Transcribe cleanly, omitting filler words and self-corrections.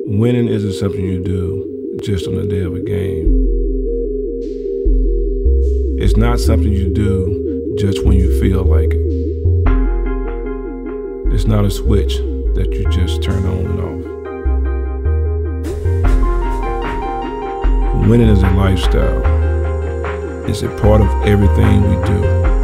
Winning isn't something you do just on the day of a game. It's not something you do just when you feel like it. It's not a switch that you just turn on and off. Winning is a lifestyle. It's a part of everything we do.